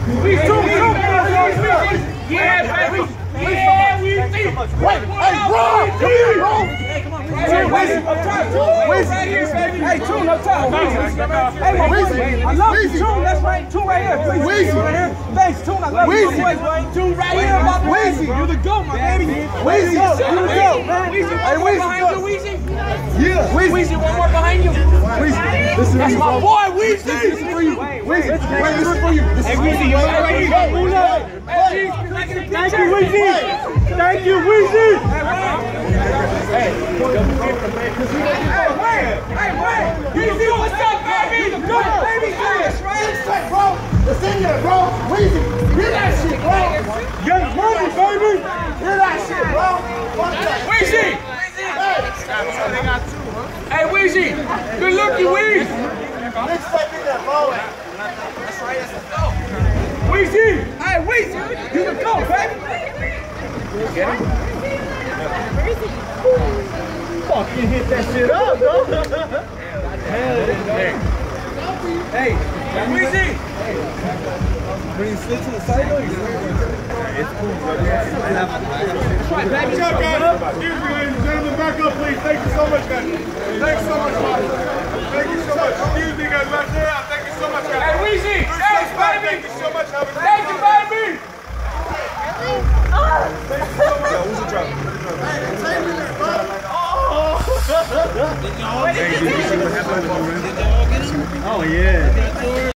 Yeah, baby. Yeah, we see. Wait, hey, bro! Come here, bro! Right here, baby. Hey, Tune up top. Hey, my boy. I love you, Tune. That's right. Tune right here. Please. Thanks, Tune. I love you, my boy. Tune right here, my boy. You the GOAT, my baby. Weezy, you the GOAT, man. Weezy, one more behind you, Weezy. Yeah. Weezy, one more behind you. Weezy. That's my boy, Weezy. This is for you. Weezy. Wait, this is for you. Hey, Weezy, you right here. Thank you, Weezy. Thank you, Weezy. Hey, Wayne. Weezy, what's up, baby? Go, baby, flash, right? Bro, it's in there, bro. Weezy, hear that shit, bro. Young money, baby. Hear that shit, bro. Weezy. Hey, Weezy. Good looking, Weezy. Mixtape in there, bro. That's right, that's the GOAT. Weezy. Hey, Weezy. You the GOAT, baby. Get him? Fucking hit that shit up, bro. Hey, Weezy. Bring Slick to the side, though. It's cool, bro. That's right, baby. What's up, guys? Excuse me, ladies and gentlemen. Back up, please. Thank you so much, guys. Thank you so much, guys. Thank you so much. Excuse me, guys. Back there. Thank you so much, guys. Hey, Weezy. Thanks, baby. Thank you so much. Have a great Thank you, baby.